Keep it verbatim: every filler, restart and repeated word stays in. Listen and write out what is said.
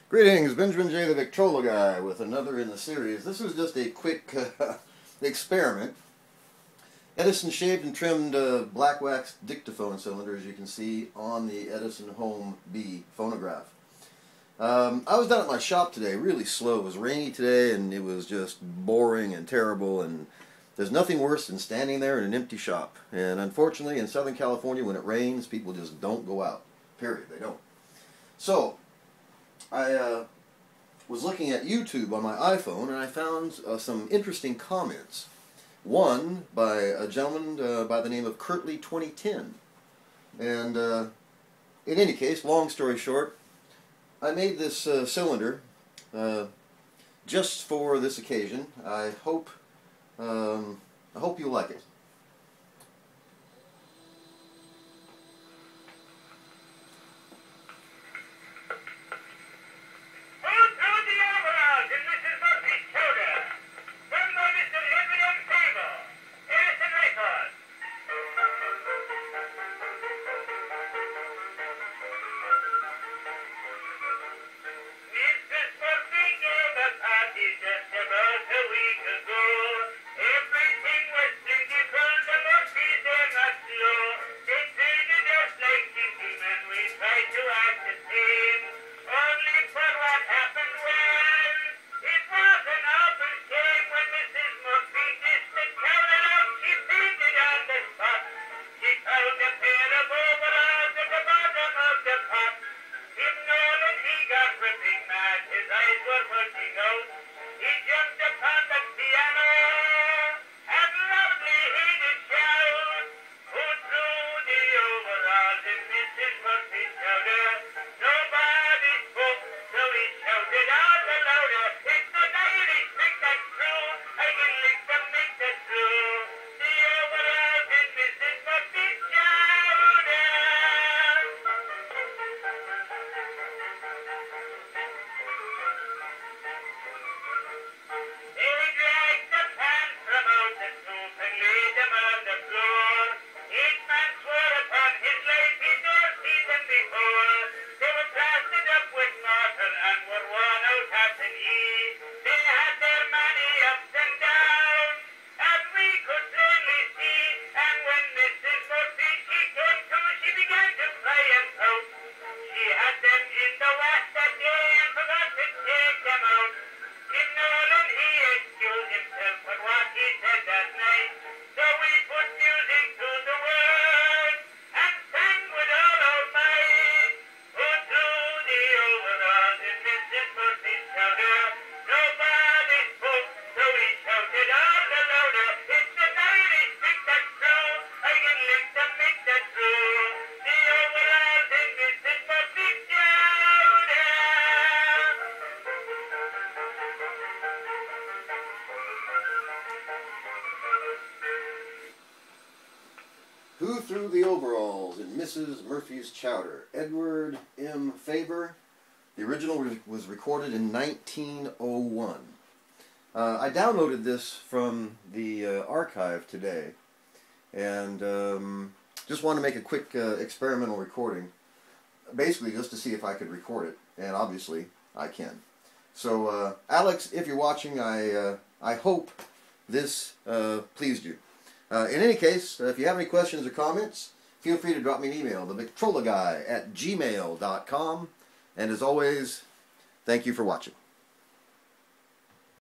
Greetings, Benjamin J. the Victrola Guy with another in the series. This was just a quick uh, experiment. Edison shaved and trimmed uh, black wax dictaphone cylinder, as you can see, on the Edison Home B phonograph. Um, I was down at my shop today, really slow. It was rainy today and it was just boring and terrible, and there's nothing worse than standing there in an empty shop. And unfortunately, in Southern California, when it rains, people just don't go out. Period. They don't. So, I uh, was looking at YouTube on my iPhone, and I found uh, some interesting comments. One by a gentleman uh, by the name of Curtly twenty ten. And uh, in any case, long story short, I made this uh, cylinder uh, just for this occasion. I hope um, I hope you'll like it. Just about a week ago, everything was plentiful, the Murphys were not slow. They treated us like children and we tried to act the same. Only for what happened when it was an awful shame when Missus Murphy dissed the counter out, she fainted on the spot. She found a pair of overalls at the bottom of the pot. Tim Nolan, he got ripping mad, his eyes were bulging out. He jumped upon the piano and loudly he did shout, "Who threw the overalls in Missus Murphy's chowder?" Nobody spoke, so he shouted all the louder, "It's an Irish trick that's true, I can lick them, make that true. The overalls in Missus Murphy's chowder." They dragged the pants from out the soup and laid them on the floor. Each man swore upon his life he'd never seen them before. They were plastered up with mortar and were worn out half an E. They had their many ups and downs, as we could plainly see. And when Missus Murphy she came to, she began to cry and pout. She had them in the wash that day and forgot to take them out. Tim Nolan, he excused himself for what he said that night. So we put music to the words and sang with all our might. Who threw the overalls in Missus Murphy's chowder? Nobody spoke, so he shouted all the louder, "It's an Irish trick that's true, I can lick them, make that true. The overalls in Missus Murphy's chowder." Who Threw the Overalls in Missus Murphy's Chowder? Edward M. Faber. The original re was recorded in nineteen oh one. Uh, I downloaded this from the uh, archive today, and um, just want to make a quick uh, experimental recording, basically just to see if I could record it, and obviously I can. So, uh, Alex, if you're watching, I uh, I hope this uh, pleased you. Uh, in any case, uh, if you have any questions or comments, feel free to drop me an email, the Victrola Guy at gmail dot com. And as always, thank you for watching.